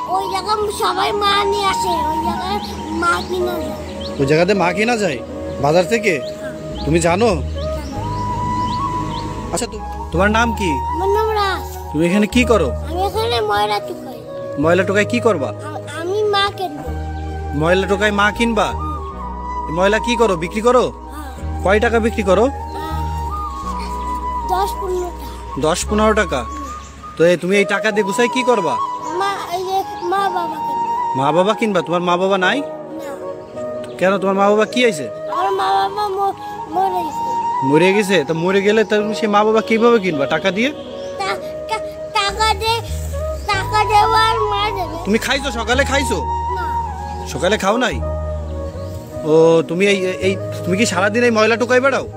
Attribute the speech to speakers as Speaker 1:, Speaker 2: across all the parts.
Speaker 1: ওই জায়গায় সবাই মা নিয়ে আসে, ওই জায়গায় মা কিনা যায়।
Speaker 2: ওই জায়গাতে মা কিনা যায় বাজার থেকে? তুমি জানো? আচ্ছা, তোমার নাম কি?
Speaker 1: আমার নাম রাজ।
Speaker 2: তুমি এখানে কি করো?
Speaker 1: আমি এখানে ময়লা টুকাই।
Speaker 2: ময়লা টোকায় কি করবা?
Speaker 1: আমি মা কিনবো।
Speaker 2: ময়লা টোকায় মা কিনবা? ময়লা কি করো, বিক্রি করো? কয় টাকা বিক্রি করো?
Speaker 1: 10-15 টাকা।
Speaker 2: 10-15 টাকা। তো তুমি এই টাকা দিয়ে গুছাই কি করবা?
Speaker 1: মা বাবা কিনবো।
Speaker 2: মা বাবা কিনবা? তোমার মা বাবা নাই?
Speaker 1: না,
Speaker 2: কেন, তোমার মা বাবা কি হয়েছে?
Speaker 1: আমার মা বাবা মরে গেছে।
Speaker 2: মরে গেছে? তো মরে গেলে তুমি সে মা বাবা কিভাবে কিনবা? টাকা দিয়ে?
Speaker 1: টাকা দেওয়ার মা দেবে।
Speaker 2: তুমি খাইছো? সকালে খাইছো?
Speaker 1: না।
Speaker 2: সকালে খাও নাই? ও, তুমি এই তুমি কি সারাদিন এই ময়লা টোকাই বেড়াও?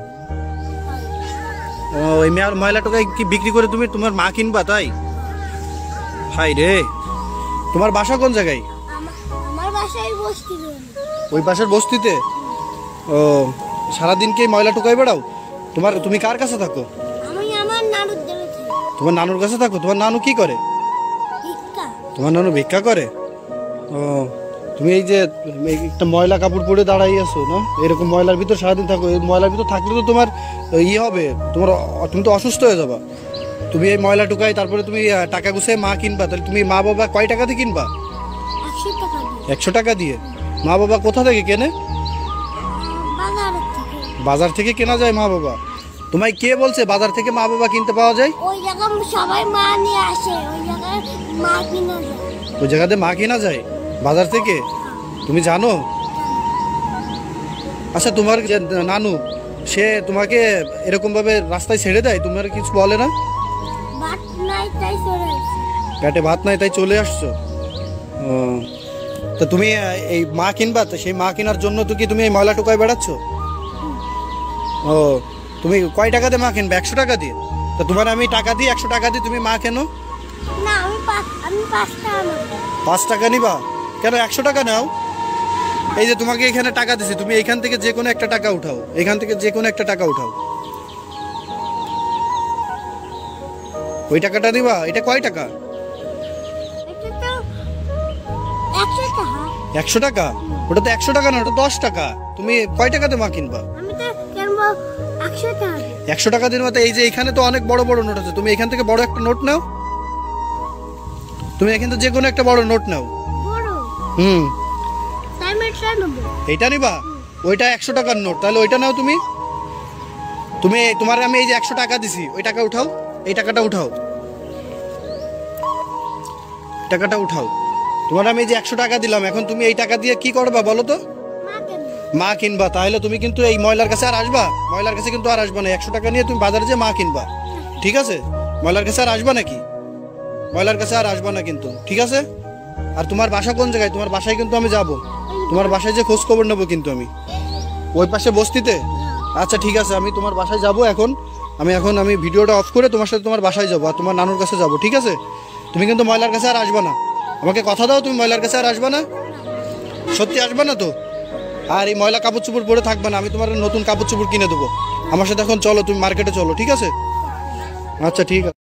Speaker 2: ও, এই ময়লা টোকাই কি বিক্রি করে তুমি তোমার মা কিনবা তাই? হাই রে, তোমার বাসা কোন জায়গায়?
Speaker 1: আমার বাসায় বসতি।
Speaker 2: ওই পাশের বস্তিতে? ও, সারাদিন কি ময়লা টোকাই বেড়াও? তুমি কার কাছে থাকো?
Speaker 1: আমি আমার নানুর দেবে।
Speaker 2: তোমার নানুর কাছে থাকো? তোমার নানু কি করে?
Speaker 1: ভিক্ষা।
Speaker 2: তোমার নানু ভিক্ষা করে? ও, তুমি এই যে একটা ময়লা কাপড় পরে দাঁড়াই আছো না, এরকম ময়লার ভিতর সারাদিন থাকো। এই ময়লার ভিতর থাকলে তো তোমার হবে, তুমি তো অসুস্থ হয়ে যাবা। তুমি এই ময়লা টুকাই তারপরে তুমি টাকা গুছিয়ে মা কিনবা, তাহলে তুমি মা বাবা কয় টাকা দিয়ে কিনবা?
Speaker 1: 100 টাকা দিয়ে।
Speaker 2: 100 টাকা দিয়ে? মা বাবা কোথা থেকে কেনে?
Speaker 1: বাজার থেকে।
Speaker 2: বাজার থেকে কেনা যায় মা বাবা? তোমায় কে বলছে বাজার থেকে মা বাবা কিনতে পাওয়া যায়?
Speaker 1: ওই জায়গায় সবাই মা নিয়ে আসে, ওই জায়গায় মা কিনা যায়।
Speaker 2: ওই জায়গাতে মা কেনা যায় বাজার থেকে? তুমি জানো? আচ্ছা, তোমার যে নানু, সে তোমাকে এরকম ভাবে রাস্তায় ছেড়ে দেয়? তোমার কিছু বলে না?
Speaker 1: ভাত নাই তাই চলে আসছে।
Speaker 2: পেটে ভাত নাই তাই চলে আসছো? ও, তো তুমি এই মা কিনবা, তো সেই মা কেনার জন্য তো কি তুমি এই ময়লা টোকায় বেড়াচ্ছ? ও, তুমি কয় টাকা দিয়ে মা কিনবে? 100 টাকা দিয়ে? তো তোমার আমি টাকা দিই, 100 টাকা দিয়ে তুমি মা কেনো?
Speaker 1: না, আমি 5 টাকা নেব।
Speaker 2: 5 টাকা নিবা? কেন 100 টাকা নাও? এই যে তোমাকে এখানে টাকা দিছি, তুমি এখান থেকে যে কোনো একটা টাকা উঠাও, এখান থেকে যে কোনো একটা টাকা উঠাও। ওই টাকাটা দিবা? এটা কয় টাকা?
Speaker 1: এটা তো 100 টাকা।
Speaker 2: 100 টাকা? ওটা তো 100 টাকা না, ওটা 10 টাকা। তুমি কয় টাকাতে মা কিনবা?
Speaker 1: আমি তো কিনবো 100 টাকা।
Speaker 2: 100 টাকা দিন মতো? এই যে এখানে তো অনেক বড় বড় নোট আছে, তুমি এখান থেকে বড় একটা নোট নাও। তুমি এখান থেকে যে কোনো একটা বড় নোট নাও।
Speaker 1: বড়?
Speaker 2: হুম।
Speaker 1: তাই আমি এটা নেব।
Speaker 2: এইটা নিবা? ওইটা 100 টাকার নোট, তাহলে ওইটা নাও। তুমি তোমার আমি এই যে 100 টাকা দিছি, ওই টাকা উঠাও, এই টাকাটা উঠাও, টাকাটা উঠাও। তোমার আমি এই যে 100 টাকা দিলাম, এখন তুমি এই টাকা দিয়ে কি করবা বলো তো?
Speaker 1: মা কিনবো।
Speaker 2: মা কিনবা? তাহলে তুমি কিন্তু এই ময়লার কাছে আর আসবা? ময়লার কাছে কিন্তু আর আসবা না। 100 টাকা নিয়ে তুমি বাজারে যে মা কিনবা, ঠিক আছে? ময়লার কাছে আর আসবা নাকি? ময়লার কাছে আর আসবা না কিন্তু, ঠিক আছে? আর তোমার বাসা কোন জায়গায়? তোমার বাসায় কিন্তু আমি যাব, তোমার বাসায় যে খোঁজ খবর নেবো কিন্তু আমি। ওই পাশে বস্তিতে? আচ্ছা, ঠিক আছে, আমি তোমার বাসায় যাব এখন। আমি ভিডিওটা অফ করে তোমার সাথে তোমার বাসায় যাবো আর তোমার নানুর কাছে যাব, ঠিক আছে? তুমি কিন্তু ময়লার কাছে আর আসবা না। আমাকে কথা দাও, তুমি ময়লার কাছে আর আসবা না? সত্যি আসবা না তো? আর এই ময়লা কাপড় চোপড় পরে থাকবে না, আমি তোমার নতুন কাপড় চোপড় কিনে দেবো। আমার সাথে এখন চলো, তুমি মার্কেটে চলো, ঠিক আছে? আচ্ছা, ঠিক আছে।